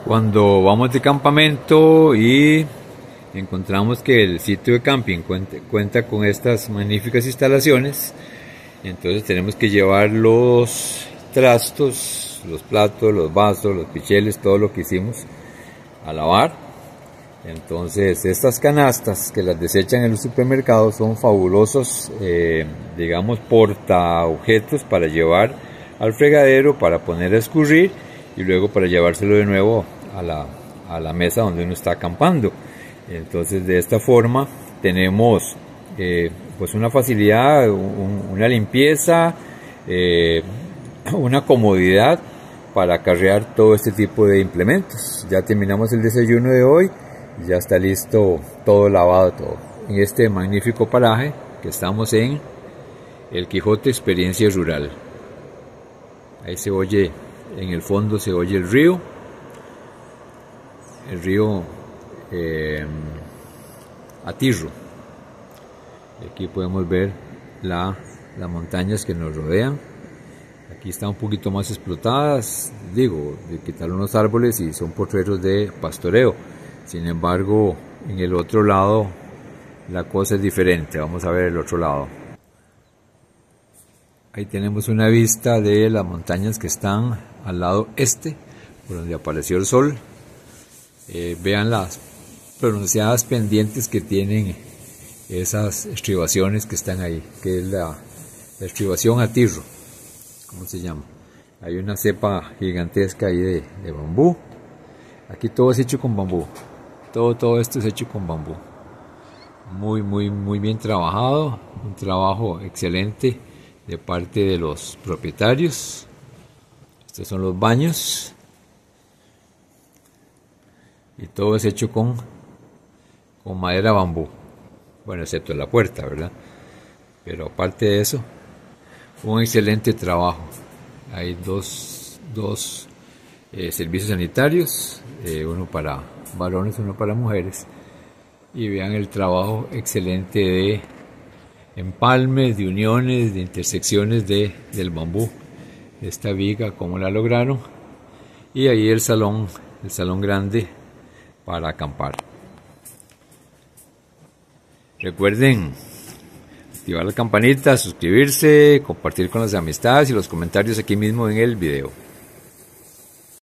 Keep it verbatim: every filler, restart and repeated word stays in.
Cuando vamos de campamento y encontramos que el sitio de camping cuenta, cuenta con estas magníficas instalaciones, entonces tenemos que llevar los trastos, los platos, los vasos, los picheles, todo lo que hicimos a lavar. Entonces estas canastas que las desechan en los supermercados son fabulosos, eh, digamos, porta objetos para llevar al fregadero, para poner a escurrir y luego para llevárselo de nuevo a la, a la mesa donde uno está acampando. Entonces de esta forma tenemos eh, pues una facilidad, un, una limpieza, eh, una comodidad para acarrear todo este tipo de implementos. Ya terminamos el desayuno de hoy, ya está listo todo lavado, todo en este magnífico paraje que estamos en El Quijote Experiencia Rural. Ahí se oye, en el fondo se oye el río, el río eh, Atirro. Aquí podemos ver la, las montañas que nos rodean. Aquí están un poquito más explotadas, digo, de quitar unos árboles y son potreros de pastoreo. Sin embargo, en el otro lado la cosa es diferente. Vamos a ver el otro lado. Ahí tenemos una vista de las montañas que están al lado este, por donde apareció el sol. Eh, vean las pronunciadas pendientes que tienen esas estribaciones que están ahí, que es la, la estribación Atirro, ¿cómo se llama? Hay una cepa gigantesca ahí de, de bambú. Aquí todo es hecho con bambú, todo, todo esto es hecho con bambú. Muy, muy, muy bien trabajado, un trabajo excelente de parte de los propietarios. Estos son los baños. Y todo es hecho con, con madera bambú. Bueno, excepto la puerta, ¿verdad? Pero aparte de eso, un excelente trabajo. Hay dos, dos eh, servicios sanitarios, eh, uno para varones, uno para mujeres. Y vean el trabajo excelente de empalmes, de uniones, de intersecciones de, del bambú. Esta viga, cómo la lograron. Y ahí el salón, el salón grande para acampar. Recuerden activar la campanita, suscribirse, compartir con las amistades y los comentarios aquí mismo en el video.